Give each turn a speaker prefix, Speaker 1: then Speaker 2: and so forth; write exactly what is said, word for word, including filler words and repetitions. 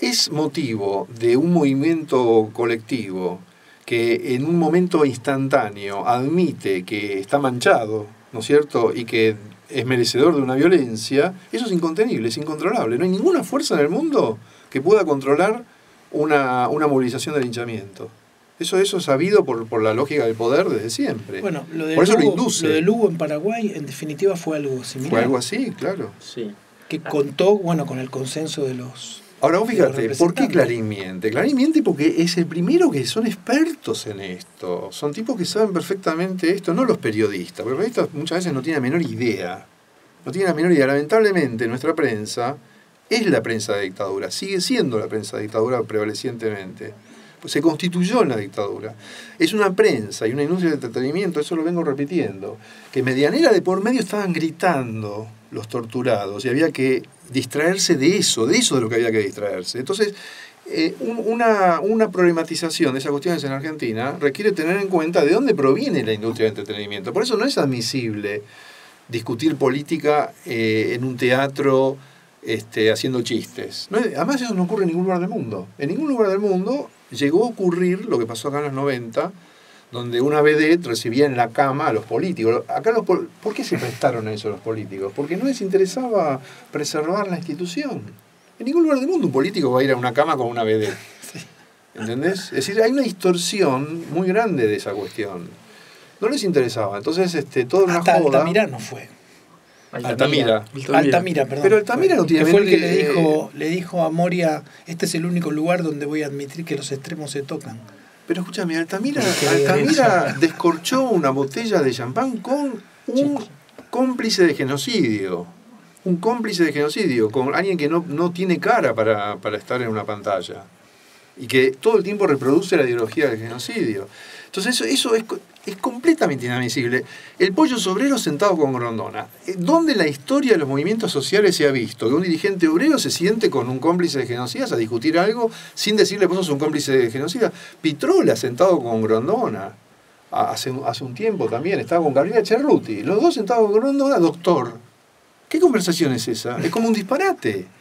Speaker 1: es motivo de un movimiento colectivo que en un momento instantáneo admite que está manchado, ¿no es cierto?, y que es merecedor de una violencia, eso es incontenible, es incontrolable. No hay ninguna fuerza en el mundo que pueda controlar una, una movilización de linchamiento. Eso, eso es sabido por, por la lógica del poder desde siempre.
Speaker 2: Bueno, lo de
Speaker 1: por eso
Speaker 2: Lugo,
Speaker 1: lo induce.
Speaker 2: Lo de Lugo en Paraguay, en definitiva, fue algo similar.
Speaker 1: Fue algo así, claro.
Speaker 3: Sí.
Speaker 2: Que contó, bueno, con el consenso de los...
Speaker 1: Ahora vos fíjate, ¿por qué Clarín miente? Clarín miente porque es el primero que son expertos en esto. Son tipos que saben perfectamente esto, no los periodistas. Porque los periodistas muchas veces no tienen la menor idea. No tienen la menor idea. Lamentablemente nuestra prensa es la prensa de dictadura. Sigue siendo la prensa de dictadura prevalecientemente. Pues se constituyó en la dictadura. Es una prensa y una industria de entretenimiento, eso lo vengo repitiendo, que medianera de por medio estaban gritando los torturados y había que distraerse de eso, de eso de lo que había que distraerse. Entonces, eh, un, una, una problematización de esas cuestiones en Argentina requiere tener en cuenta de dónde proviene la industria del entretenimiento. Por eso no es admisible discutir política eh, en un teatro este, haciendo chistes. No, además eso no ocurre en ningún lugar del mundo. En ningún lugar del mundo llegó a ocurrir lo que pasó acá en los noventa, donde una vedette recibía en la cama a los políticos. Acá los pol- ¿Por qué se prestaron a eso los políticos? Porque no les interesaba preservar la institución. En ningún lugar del mundo un político va a ir a una cama con una vedette. ¿Entendés? Es decir, hay una distorsión muy grande de esa cuestión. No les interesaba. Entonces, este, toda una
Speaker 2: Hasta
Speaker 1: joda...
Speaker 2: Altamira no fue.
Speaker 1: Altamira.
Speaker 3: Altamira.
Speaker 2: Altamira, perdón.
Speaker 1: Pero Altamira no tiene...
Speaker 2: Que fue el que le
Speaker 1: eh,
Speaker 2: dijo, le dijo a Moria, este es el único lugar donde voy a admitir que los extremos se tocan.
Speaker 1: Pero escúchame, Altamira,
Speaker 2: Que
Speaker 1: Altamira descorchó una botella de champán con un cómplice de genocidio. Un cómplice de genocidio, con alguien que no, no tiene cara para, para estar en una pantalla. Y que todo el tiempo reproduce la ideología del genocidio. Entonces eso, eso es, es completamente inadmisible. El pollo sobrero sentado con Grondona. ¿Dónde en la historia de los movimientos sociales se ha visto que un dirigente obrero se siente con un cómplice de genocidas a discutir algo sin decirle vos sos un cómplice de genocida? Pitrola sentado con Grondona. Hace, hace un tiempo también estaba con Gabriela Cerruti. Los dos sentados con Grondona, doctor. ¿Qué conversación es esa? Es como un disparate.